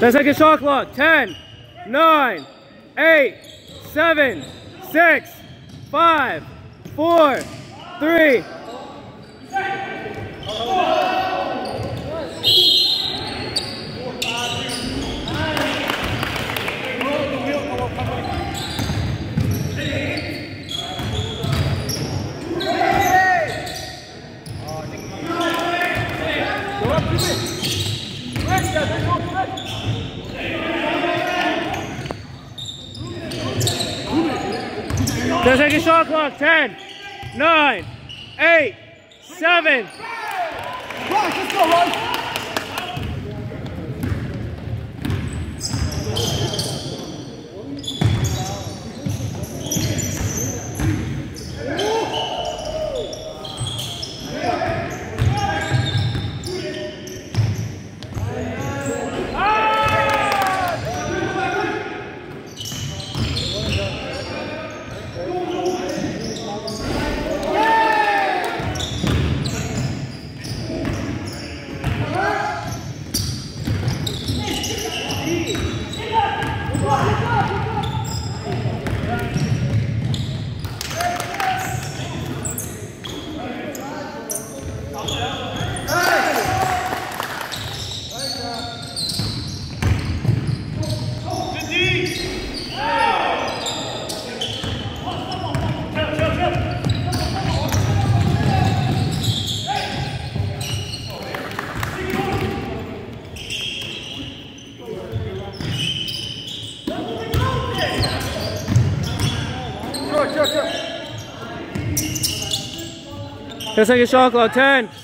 10-second shot clock. 10, 9, 8, 7, 6, 5, 4, 3. Second shot clock. 10, 9, 8, 7. Right, let's go, right. Second shot clock. 10,